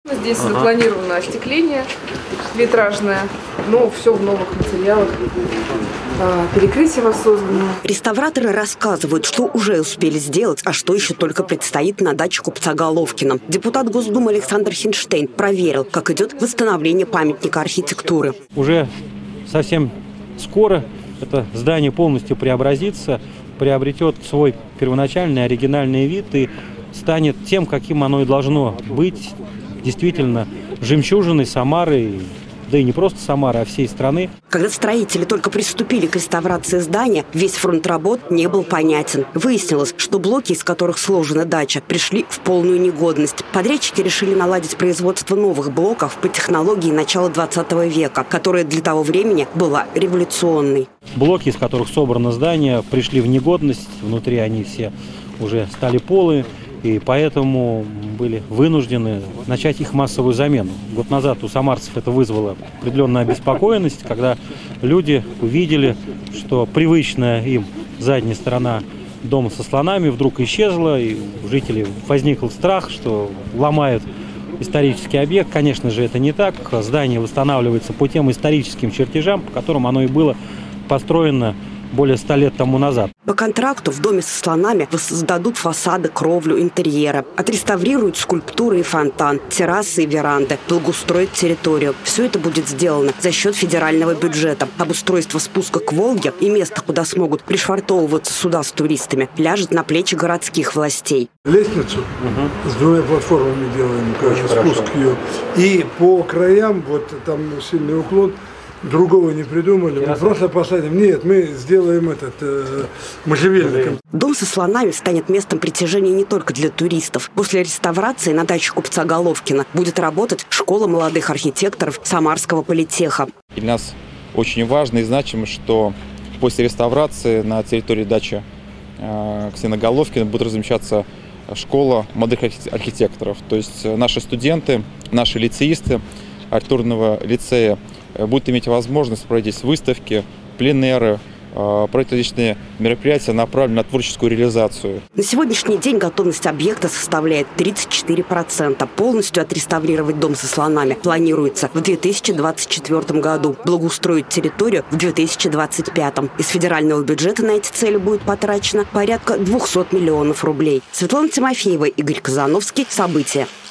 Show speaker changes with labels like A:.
A: Здесь запланировано остекление витражное, но все в новых материалах. Перекрытие воссоздано.
B: Реставраторы рассказывают, что уже успели сделать, а что еще только предстоит на даче купца Головкина. Депутат Госдумы Александр Хинштейн проверил, как идет восстановление памятника архитектуры.
C: Уже совсем скоро это здание полностью преобразится, приобретет свой первоначальный оригинальный вид и станет тем, каким оно и должно быть, действительно жемчужиной Самары, да и не просто Самары, а всей страны.
B: Когда строители только приступили к реставрации здания, весь фронт работ не был понятен. Выяснилось, что блоки, из которых сложена дача, пришли в полную негодность. Подрядчики решили наладить производство новых блоков по технологии начала 20 века, которая для того времени была революционной.
C: Блоки, из которых собрано здание, пришли в негодность. Внутри они все уже стали полые. И поэтому были вынуждены начать их массовую замену. Год назад у самарцев это вызвало определенную обеспокоенность, когда люди увидели, что привычная им задняя сторона дома со слонами вдруг исчезла, и у жителей возникл страх, что ломают исторический объект. Конечно же, это не так. Здание восстанавливается по тем историческим чертежам, по которым оно и было построено более 100 лет тому назад.
B: По контракту в доме со слонами воссоздадут фасады, кровлю, интерьера, отреставрируют скульптуры и фонтан, террасы и веранды, благоустроят территорию. Все это будет сделано за счет федерального бюджета. Обустройство спуска к Волге и место, куда смогут пришвартовываться суда с туристами, ляжет на плечи городских властей.
D: Лестницу с двумя платформами делаем, спуск ее. И по краям, вот там сильный уклон, другого не придумали, мы просто посадим. Нет, мы сделаем этот можжевельник.
B: Дом со слонами станет местом притяжения не только для туристов. После реставрации на даче купца Головкина будет работать школа молодых архитекторов Самарского политеха.
E: Для нас очень важно и значимо, что после реставрации на территории дачи Ксена Головкина будет размещаться школа молодых архитекторов. То есть наши студенты, наши лицеисты архитектурного лицея будут иметь возможность проводить выставки, пленеры, проводить различные мероприятия, направленные на творческую реализацию.
B: На сегодняшний день готовность объекта составляет 34%. Полностью отреставрировать дом со слонами планируется в 2024 году. Благоустроить территорию в 2025. Из федерального бюджета на эти цели будет потрачено порядка 200 миллионов рублей. Светлана Тимофеева, Игорь Казановский. События.